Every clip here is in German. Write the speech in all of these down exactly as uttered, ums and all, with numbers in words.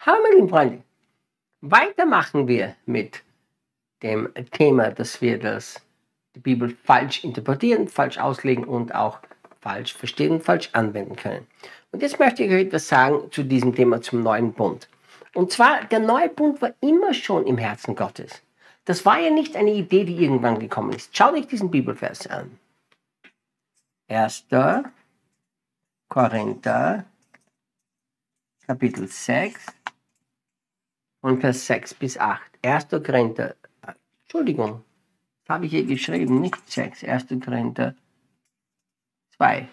Hallo meine lieben Freunde, weiter machen wir mit dem Thema, dass wir das, die Bibel falsch interpretieren, falsch auslegen und auch falsch verstehen und falsch anwenden können. Und jetzt möchte ich euch etwas sagen zu diesem Thema, zum neuen Bund. Und zwar, der neue Bund war immer schon im Herzen Gottes. Das war ja nicht eine Idee, die irgendwann gekommen ist. Schaut euch diesen Bibelvers an. erster Korinther, Kapitel sechs. Und Vers sechs bis acht. erster Korinther, Entschuldigung, das habe ich hier geschrieben, nicht sechs, erster Korinther zwei.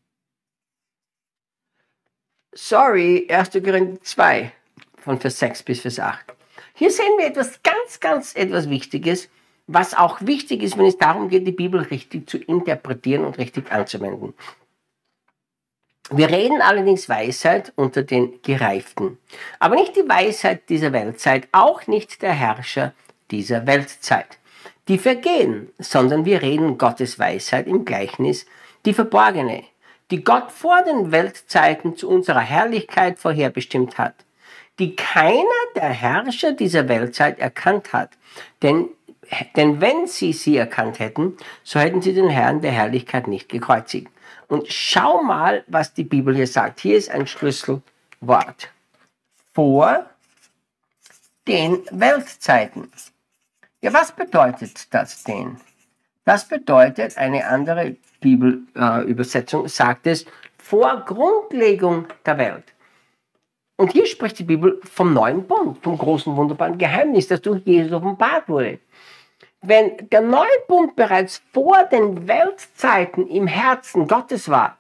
Sorry, erster Korinther zwei, von Vers sechs bis Vers acht. Hier sehen wir etwas ganz, ganz etwas Wichtiges, was auch wichtig ist, wenn es darum geht, die Bibel richtig zu interpretieren und richtig anzuwenden. Wir reden allerdings Weisheit unter den Gereiften, aber nicht die Weisheit dieser Weltzeit, auch nicht der Herrscher dieser Weltzeit, die vergehen, sondern wir reden Gottes Weisheit im Gleichnis, die verborgene, die Gott vor den Weltzeiten zu unserer Herrlichkeit vorherbestimmt hat, die keiner der Herrscher dieser Weltzeit erkannt hat, denn, denn wenn sie sie erkannt hätten, so hätten sie den Herrn der Herrlichkeit nicht gekreuzigt. Und schau mal, was die Bibel hier sagt. Hier ist ein Schlüsselwort. Vor den Weltzeiten. Ja, was bedeutet das denn? Das bedeutet, eine andere Bibelübersetzung äh, sagt es, vor Grundlegung der Welt. Und hier spricht die Bibel vom neuen Bund, vom großen, wunderbaren Geheimnis, das durch Jesus offenbart wurde. Wenn der neue Bund bereits vor den Weltzeiten im Herzen Gottes war,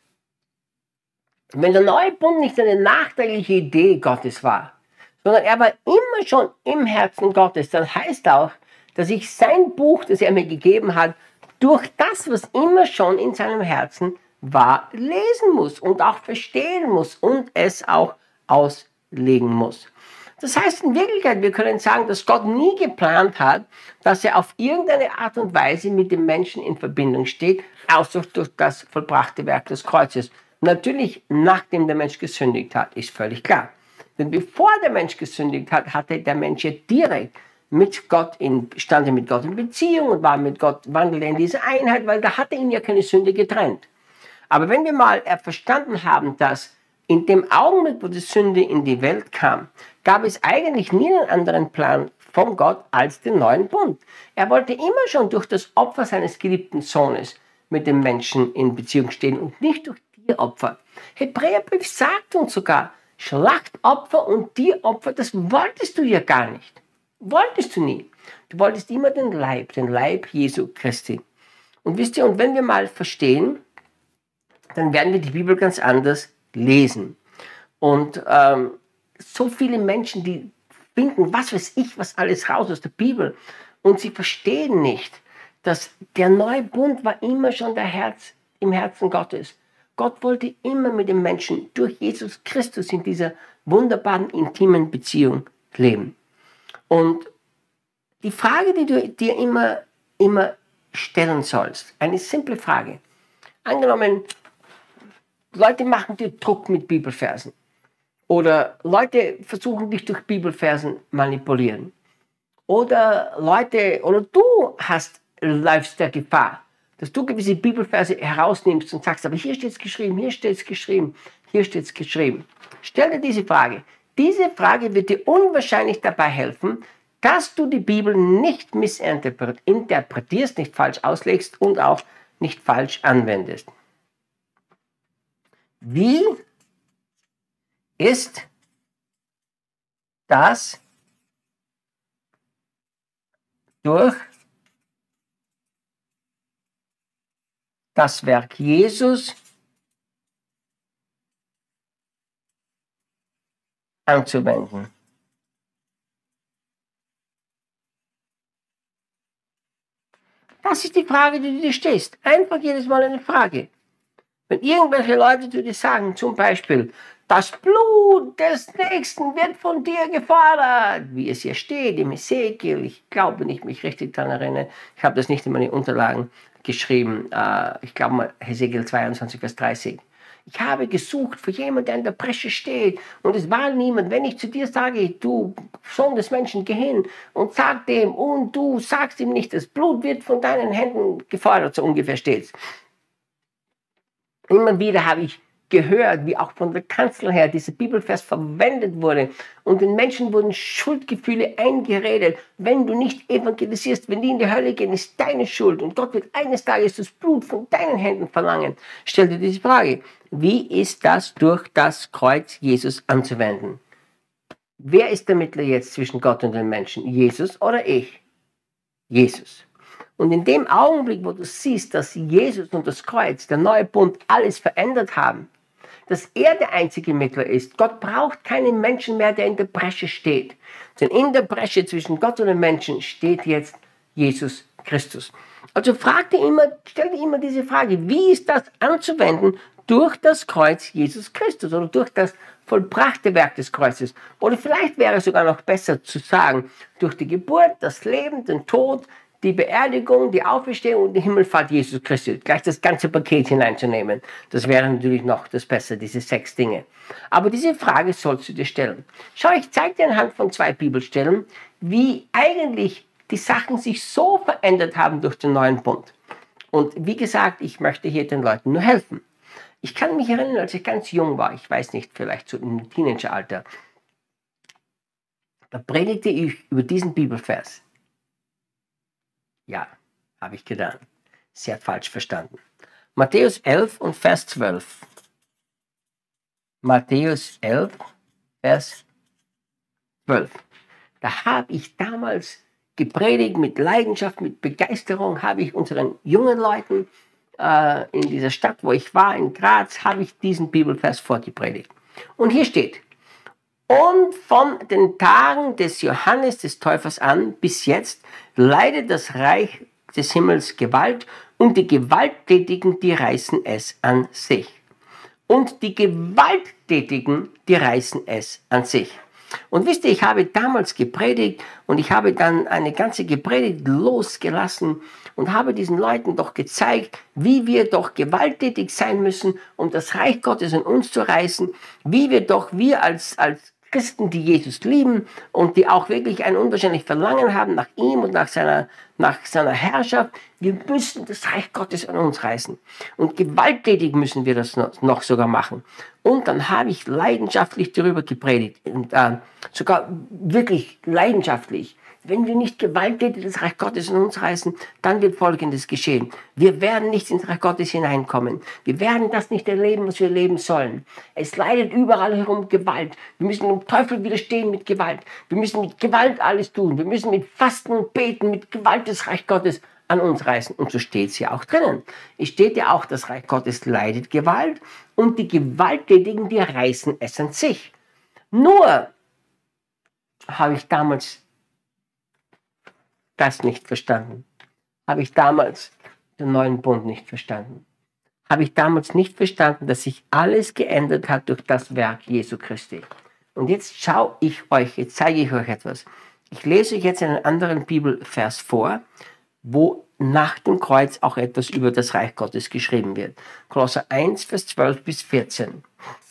wenn der neue Bund nicht eine nachträgliche Idee Gottes war, sondern er war immer schon im Herzen Gottes, dann heißt auch, dass ich sein Buch, das er mir gegeben hat, durch das, was immer schon in seinem Herzen war, lesen muss und auch verstehen muss und es auch auslegen muss. Das heißt in Wirklichkeit, wir können sagen, dass Gott nie geplant hat, dass er auf irgendeine Art und Weise mit dem Menschen in Verbindung steht, außer durch das vollbrachte Werk des Kreuzes. Natürlich, nachdem der Mensch gesündigt hat, ist völlig klar. Denn bevor der Mensch gesündigt hat, hatte der Mensch ja direkt mit Gott in, stand er mit Gott in Beziehung und war mit Gott, wandelte in diese Einheit, weil da hatte ihn ja keine Sünde getrennt. Aber wenn wir mal verstanden haben, dass in dem Augenblick, wo die Sünde in die Welt kam, gab es eigentlich nie einen anderen Plan von Gott als den neuen Bund. Er wollte immer schon durch das Opfer seines geliebten Sohnes mit dem Menschen in Beziehung stehen und nicht durch Tieropfer. Hebräerbrief sagt uns sogar, Schlachtopfer und Tieropfer, das wolltest du ja gar nicht. Wolltest du nie. Du wolltest immer den Leib, den Leib Jesu Christi. Und wisst ihr, und wenn wir mal verstehen, dann werden wir die Bibel ganz anders lesen. Und ähm, so viele Menschen, die finden, was weiß ich, was alles raus aus der Bibel. Und sie verstehen nicht, dass der neue Bund war immer schon der Herz, im Herzen Gottes. Gott wollte immer mit dem Menschen durch Jesus Christus in dieser wunderbaren, intimen Beziehung leben. Und die Frage, die du dir immer, immer stellen sollst, eine simple Frage. Angenommen, Leute machen dir Druck mit Bibelversen. Oder Leute versuchen dich durch Bibelversen manipulieren. Oder Leute, oder du hast, läufst der Gefahr, dass du gewisse Bibelverse herausnimmst und sagst, aber hier steht es geschrieben, hier steht es geschrieben, hier steht es geschrieben. Stell dir diese Frage. Diese Frage wird dir unwahrscheinlich dabei helfen, dass du die Bibel nicht missinterpretierst, nicht falsch auslegst und auch nicht falsch anwendest. Wie ist das durch das Werk Jesus anzuwenden? Das ist die Frage, die du dir stellst. Einfach jedes Mal eine Frage. Wenn irgendwelche Leute zu dir sagen, zum Beispiel, das Blut des Nächsten wird von dir gefordert, wie es hier steht im Ezekiel, ich glaube, wenn ich mich richtig daran erinnere, ich habe das nicht in meine Unterlagen geschrieben, äh, ich glaube mal Ezekiel zweiundzwanzig, Vers dreißig. Ich habe gesucht für jemanden, der in der Bresche steht. Und es war niemand. Wenn ich zu dir sage, du Sohn des Menschen, geh hin und sag dem, und du sagst ihm nicht, das Blut wird von deinen Händen gefordert, so ungefähr steht's. Immer wieder habe ich gehört, wie auch von der Kanzel her dieser Bibelvers verwendet wurde. Und den Menschen wurden Schuldgefühle eingeredet. Wenn du nicht evangelisierst, wenn die in die Hölle gehen, ist deine Schuld. Und Gott wird eines Tages das Blut von deinen Händen verlangen. Stell dir diese Frage. Wie ist das durch das Kreuz Jesus anzuwenden? Wer ist der Mittler jetzt zwischen Gott und den Menschen? Jesus oder ich? Jesus. Und in dem Augenblick, wo du siehst, dass Jesus und das Kreuz, der neue Bund, alles verändert haben, dass er der einzige Mittler ist. Gott braucht keinen Menschen mehr, der in der Bresche steht. Denn in der Bresche zwischen Gott und den Menschen steht jetzt Jesus Christus. Also frag dir immer, stell dir immer diese Frage, wie ist das anzuwenden durch das Kreuz Jesus Christus oder durch das vollbrachte Werk des Kreuzes? Oder vielleicht wäre es sogar noch besser zu sagen, durch die Geburt, das Leben, den Tod, die Beerdigung, die Auferstehung und die Himmelfahrt Jesus Christi, gleich das ganze Paket hineinzunehmen. Das wäre natürlich noch das Beste, diese sechs Dinge. Aber diese Frage sollst du dir stellen. Schau, ich zeige dir anhand von zwei Bibelstellen, wie eigentlich die Sachen sich so verändert haben durch den neuen Bund. Und wie gesagt, ich möchte hier den Leuten nur helfen. Ich kann mich erinnern, als ich ganz jung war, ich weiß nicht, vielleicht so im Teenageralter, da predigte ich über diesen Bibelvers. Ja, habe ich getan. Sehr falsch verstanden. Matthäus elf und Vers zwölf. Matthäus elf, Vers zwölf. Da habe ich damals gepredigt mit Leidenschaft, mit Begeisterung, habe ich unseren jungen Leuten äh, in dieser Stadt, wo ich war, in Graz, habe ich diesen Bibelvers vorgepredigt. Und hier steht, und von den Tagen des Johannes des Täufers an bis jetzt leidet das Reich des Himmels Gewalt und die Gewalttätigen, die reißen es an sich. Und die Gewalttätigen, die reißen es an sich. Und wisst ihr, ich habe damals gepredigt und ich habe dann eine ganze Predigt losgelassen und habe diesen Leuten doch gezeigt, wie wir doch gewalttätig sein müssen, um das Reich Gottes in uns zu reißen, wie wir doch, wir als, als Christen, die Jesus lieben und die auch wirklich ein unwahrscheinliches Verlangen haben nach ihm und nach seiner, nach seiner Herrschaft, wir müssen das Reich Gottes an uns reißen. Und gewalttätig müssen wir das noch, noch sogar machen. Und dann habe ich leidenschaftlich darüber gepredigt, und, äh, sogar wirklich leidenschaftlich. Wenn wir nicht gewalttätig das Reich Gottes in uns reißen, dann wird Folgendes geschehen. Wir werden nicht ins Reich Gottes hineinkommen. Wir werden das nicht erleben, was wir leben sollen. Es leidet überall herum Gewalt. Wir müssen dem Teufel widerstehen mit Gewalt. Wir müssen mit Gewalt alles tun. Wir müssen mit Fasten und Beten, mit Gewalt das Reich Gottes an uns reißen. Und so steht es ja auch drinnen. Es steht ja auch, das Reich Gottes leidet Gewalt und die Gewalttätigen, die reißen es an sich. Nur habe ich damals das nicht verstanden. Habe ich damals den neuen Bund nicht verstanden. Habe ich damals nicht verstanden, dass sich alles geändert hat durch das Werk Jesu Christi. Und jetzt schaue ich euch, jetzt zeige ich euch etwas. Ich lese euch jetzt einen anderen Bibelvers vor, wo nach dem Kreuz auch etwas über das Reich Gottes geschrieben wird. Kolosser eins, Vers zwölf bis vierzehn.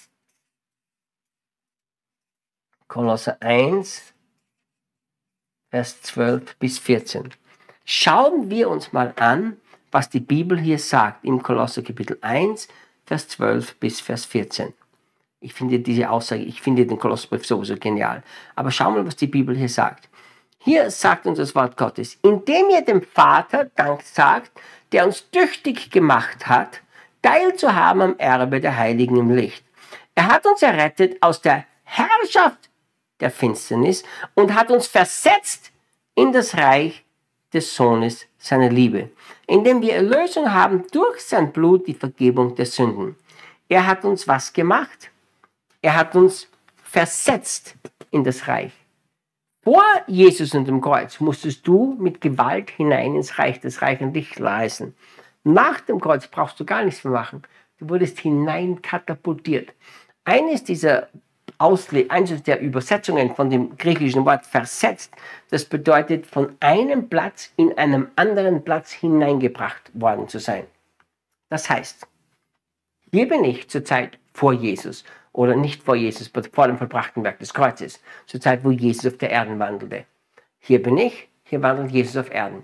Kolosser eins, Vers zwölf bis vierzehn. Schauen wir uns mal an, was die Bibel hier sagt im Kolosser Kapitel eins, Vers zwölf bis Vers vierzehn. Ich finde diese Aussage, ich finde den Kolosserbrief sowieso genial. Aber schauen wir mal, was die Bibel hier sagt. Hier sagt uns das Wort Gottes, indem ihr dem Vater Dank sagt, der uns tüchtig gemacht hat, teilzuhaben am Erbe der Heiligen im Licht. Er hat uns errettet aus der Herrschaft der Finsternis und hat uns versetzt in das Reich des Sohnes seiner Liebe, indem wir Erlösung haben durch sein Blut, die Vergebung der Sünden. Er hat uns was gemacht? Er hat uns versetzt in das Reich. Vor Jesus und dem Kreuz musstest du mit Gewalt hinein ins Reich, das Reich an dich reißen. Nach dem Kreuz brauchst du gar nichts mehr machen. Du wurdest hinein katapultiert. Eines dieser Ausle eines der Übersetzungen von dem griechischen Wort versetzt, das bedeutet von einem Platz in einem anderen Platz hineingebracht worden zu sein. Das heißt, Hier bin ich zur Zeit vor Jesus oder nicht vor Jesus, vor dem vollbrachten Werk des Kreuzes, zur Zeit, wo Jesus auf der Erde wandelte. Hier bin ich, hier wandelt Jesus auf Erden.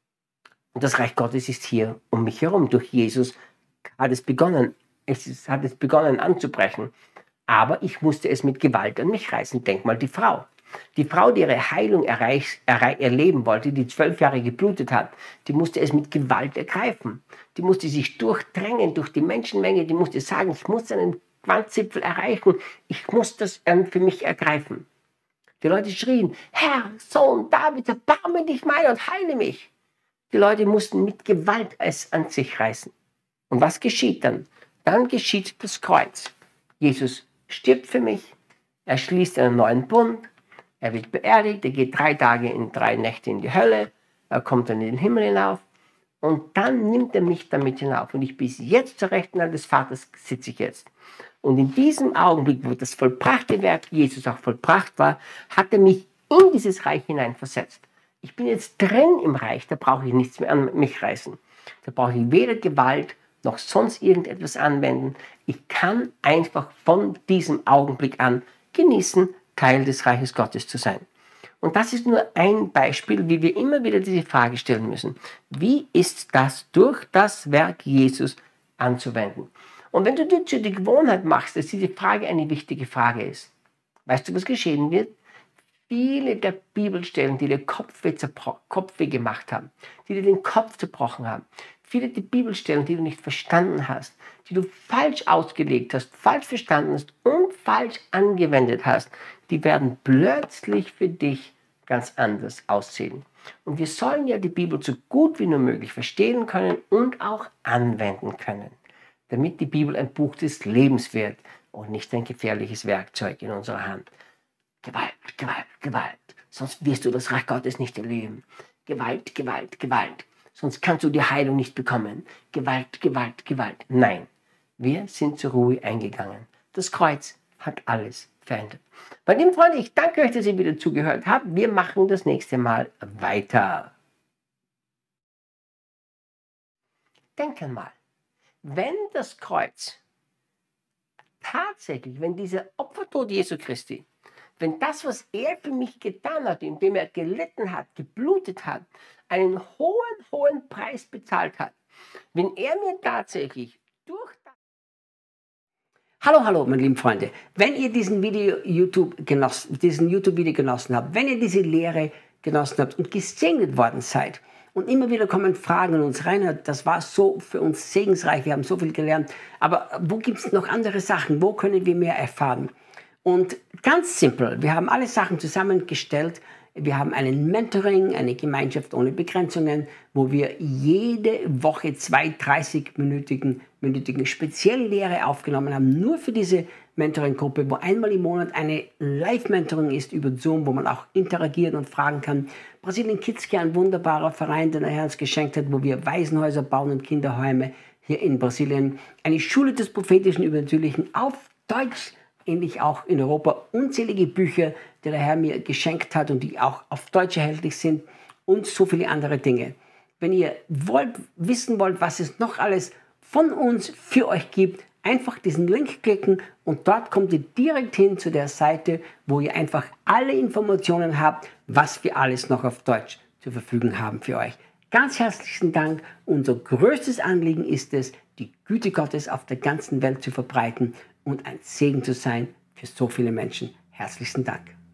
Und das Reich Gottes ist hier um mich herum. Durch Jesus hat es begonnen, es hat es begonnen anzubrechen. Aber ich musste es mit Gewalt an mich reißen. Denk mal die Frau. Die Frau, die ihre Heilung erreich, erreich, erleben wollte, die zwölf Jahre geblutet hat, die musste es mit Gewalt ergreifen. Die musste sich durchdrängen durch die Menschenmenge. Die musste sagen, ich muss einen Quantzipfel erreichen. Ich muss das ähm, für mich ergreifen. Die Leute schrien, Herr, Sohn David, erbarme dich meiner und heile mich. Die Leute mussten mit Gewalt es an sich reißen. Und was geschieht dann? Dann geschieht das Kreuz. Jesus stirbt für mich, er schließt einen neuen Bund, er wird beerdigt, er geht drei Tage in drei Nächte in die Hölle, er kommt dann in den Himmel hinauf und dann nimmt er mich damit hinauf. Und ich bis jetzt zur Rechten des Vaters sitze ich jetzt. Und in diesem Augenblick, wo das vollbrachte Werk Jesus auch vollbracht war, hat er mich in dieses Reich hineinversetzt. Ich bin jetzt drin im Reich, da brauche ich nichts mehr an mich reißen. Da brauche ich weder Gewalt noch sonst irgendetwas anwenden. Ich kann einfach von diesem Augenblick an genießen, Teil des Reiches Gottes zu sein. Und das ist nur ein Beispiel, wie wir immer wieder diese Frage stellen müssen. Wie ist das durch das Werk Jesus anzuwenden? Und wenn du dir zur Gewohnheit machst, dass diese Frage eine wichtige Frage ist, weißt du, was geschehen wird? Viele der Bibelstellen, die dir Kopfweh, Kopfweh gemacht haben, die dir den Kopf zerbrochen haben, viele der Bibelstellen, die du nicht verstanden hast, die du falsch ausgelegt hast, falsch verstanden hast und falsch angewendet hast, die werden plötzlich für dich ganz anders aussehen. Und wir sollen ja die Bibel so gut wie nur möglich verstehen können und auch anwenden können, damit die Bibel ein Buch des Lebens wird und nicht ein gefährliches Werkzeug in unserer Hand. Gewalt, Gewalt, Gewalt, sonst wirst du das Reich Gottes nicht erleben. Gewalt, Gewalt, Gewalt, sonst kannst du die Heilung nicht bekommen. Gewalt, Gewalt, Gewalt. Nein, wir sind zur Ruhe eingegangen. Das Kreuz hat alles verändert. Meine lieben Freunde, ich danke euch, dass ihr wieder zugehört habt. Wir machen das nächste Mal weiter. Denk einmal, wenn das Kreuz tatsächlich, wenn dieser Opfertod Jesu Christi, wenn das, was er für mich getan hat, indem er gelitten hat, geblutet hat, einen hohen, hohen Preis bezahlt hat, wenn er mir tatsächlich durch das... Hallo, hallo, meine lieben Freunde. Wenn ihr diesen Video YouTube genossen, diesen YouTube-Video genossen habt, wenn ihr diese Lehre genossen habt und gesegnet worden seid, und immer wieder kommen Fragen an uns rein, das war so für uns segensreich, wir haben so viel gelernt, aber wo gibt es noch andere Sachen, wo können wir mehr erfahren? Und ganz simpel, wir haben alle Sachen zusammengestellt. Wir haben einen Mentoring, eine Gemeinschaft ohne Begrenzungen, wo wir jede Woche zwei dreißig-minütigen minütigen Speziallehre aufgenommen haben, nur für diese Mentoring-Gruppe, wo einmal im Monat eine Live-Mentoring ist über Zoom, wo man auch interagieren und fragen kann. Brasilien Kids Care, ein wunderbarer Verein, den der Herr uns geschenkt hat, wo wir Waisenhäuser bauen und Kinderheime hier in Brasilien. Eine Schule des prophetischen Übernatürlichen auf Deutsch, ähnlich auch in Europa, unzählige Bücher, die der Herr mir geschenkt hat und die auch auf Deutsch erhältlich sind und so viele andere Dinge. Wenn ihr wollt, wissen wollt, was es noch alles von uns für euch gibt, einfach diesen Link klicken und dort kommt ihr direkt hin zu der Seite, wo ihr einfach alle Informationen habt, was wir alles noch auf Deutsch zur Verfügung haben für euch. Ganz herzlichen Dank. Unser größtes Anliegen ist es, die Güte Gottes auf der ganzen Welt zu verbreiten und ein Segen zu sein für so viele Menschen. Herzlichen Dank.